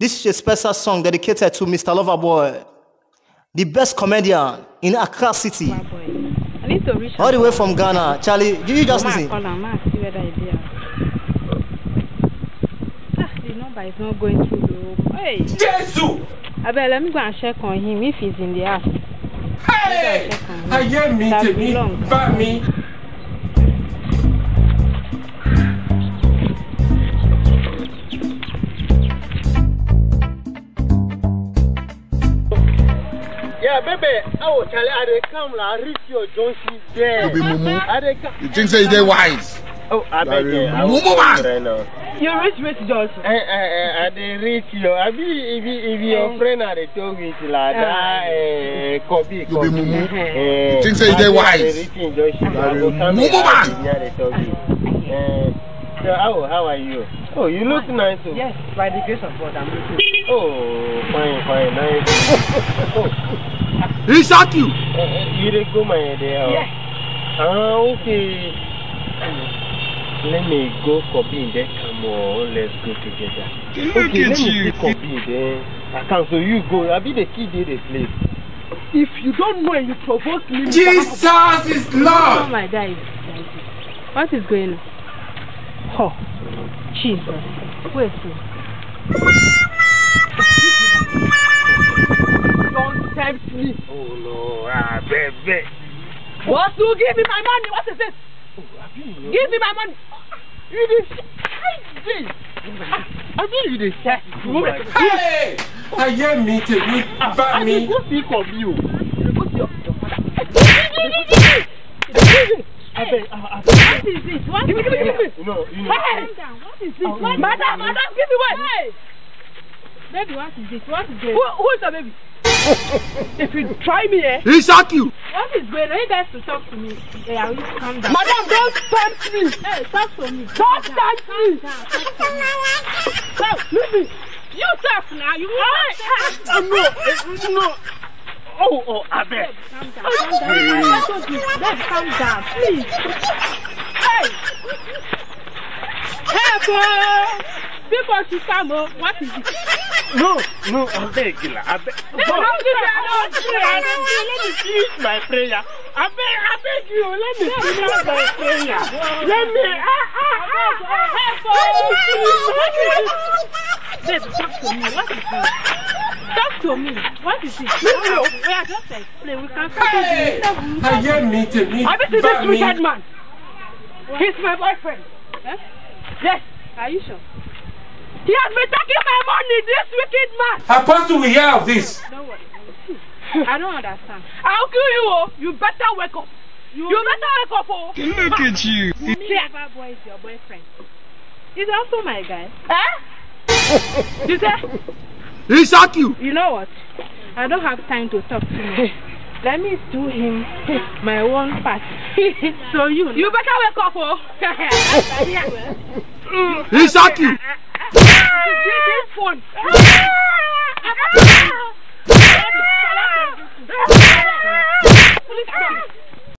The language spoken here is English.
This is a special song dedicated to Mr. Loverboy, the best comedian in Accra City. I need to reach all the way from Ghana. Charlie, did you just listen? See whether it is. The number is not going through though. Hey! Jesus! I bet let me go and check on him if he's in the house. Hey! I hear me to me, but me. Yeah, baby. Oh, Charlie, I come la reach your Johnson there. You be mumu. You think say they wise? Oh, I beg you. Mumu man. You reach Johnson. I reach you. I be if your friend are told me to la copy. You be mumu. You think say they wise? Mumu man. So how are you? Oh, you look nice. Oh. Yes, by the grace of God, I'm looking. Oh, fine, nice. He shot you. You didn't go my idea. Yes. Okay. Let me go copy there. Come on, let's go together. Look at you. Copy there. I can't. So you go. I'll be the key there, the place. If you don't know and you provoke me. Jesus is Lord. Oh my God. What is going on? Oh, Jesus. Wait. Don't tempt me. Oh no, baby. What? You give me my money? What is this? Give me my money. You did. I think you did. Hey! I hear me to me, but me. Who speak of you? What is this? What is this? No, you know. Hey! What is this? Madam, give me one. Hey! Baby, what is this? What is this? Who is the baby? If you try me, He shot you. What is going on? You guys to talk to me. Hey, I will calm down. Madam, don't tempt me. Hey, talk to me. Don't tempt me. Listen. You talk now. You No. Oh, I bet. Calm down. Babe, calm down, please. Hey! Hey, boy! Before she come, what is it? No, I beg you. I beg. Let me finish my prayer. I beg you. Let me finish my prayer. Let me. Babe, talk to me. What is it? Talk to me. What is it? No. We are just explain. We can talk to you. I hear me to me, I bet this but me. wicked man. He's my boyfriend. Huh? Yes. Are you sure? He has been taking my money, this wicked man. Apostle, we hear of this. Don't worry. I don't understand. I'll kill you. Oh. You better wake up. You better wake up. Oh. Look at you. Loverboy is your boyfriend. He's also my guy. Eh? You say? He shot you. You know what? I don't have time to talk to you. Let me do him my one part. So you better wake up. Oh. He shot you. This phone.